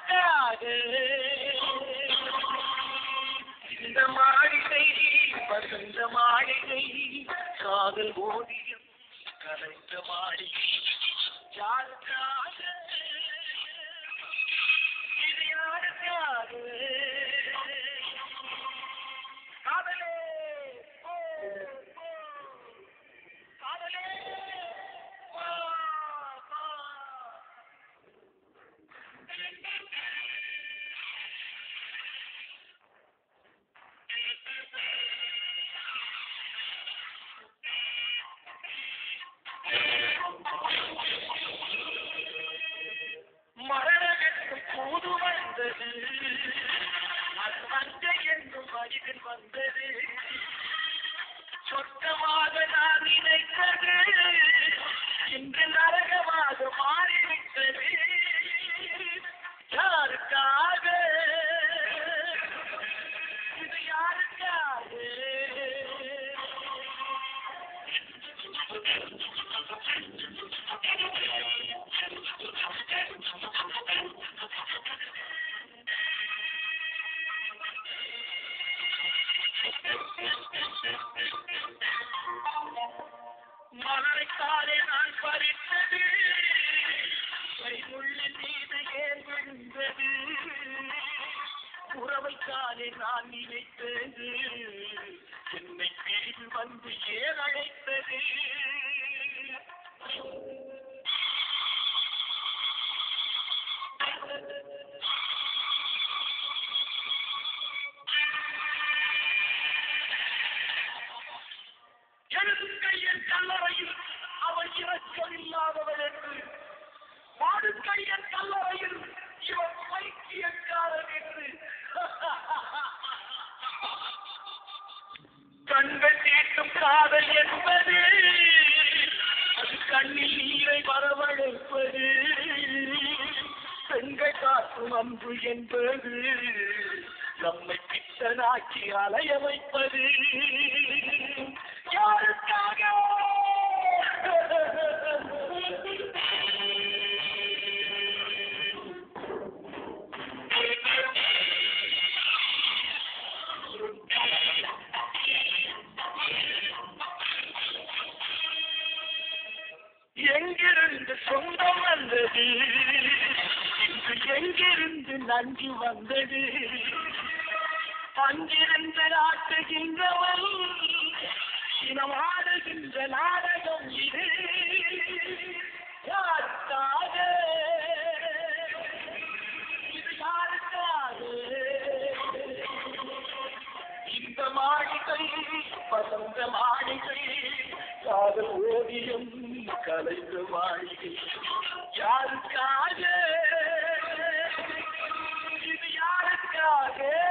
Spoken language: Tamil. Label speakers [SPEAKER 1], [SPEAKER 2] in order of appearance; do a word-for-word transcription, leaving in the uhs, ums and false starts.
[SPEAKER 1] யாருக்காக இந்த மாளிகை வசந்த மாளிகை காதல் ஓவியம் கலைந்த மாளிகை யாருக்காக இது யாருக்காக காதலே காதலே மரணத்துக்கு போது வந்தது அது மங்கை என்னும் வடிவில் வந்தது சொர்க்கமாக நான் நினைத்தது இன்று நரகமாக மாறிவிட்டது யாருக்காக இது யாருக்காக மலரைக்காலே நான் பறித்தது கைமுள்ள மீது ஏன் விழுந்தது உறவைக்காலே நான் நினைத்தது என்னை பிரிவு வந்து ஏன் அழைத்தது கையன் கல்லறையில் அவன் இரக்கம் இல்லாதவன் என்று மாடுக்கையன் கல்லறையில் இவன் பைத்தியக்காரன் என்று கண்கள் தீட்டும் காதல் என்பது அது கண்ணில் நீரை வரவழைப்பது பெண்கள் காட்டும் அன்பு என்பது நம்மை பித்தனாக்கி அலைய வைப்பது யாருக்காக எங்கிருந்து சொந்தம் வந்தது இன்று எங்கிருந்து நன்றி வந்தது அங்கிருந்து நாட்டுகின்றவன் இனம் ஆடுகின்ற நாடகம் இது யாருக்காக இது யாருக்காக இந்த மாளிகை வசந்த மாளிகை காதல் ஓவியம் கலைந்த மாளிகை யாருக்காக இது யாருக்காக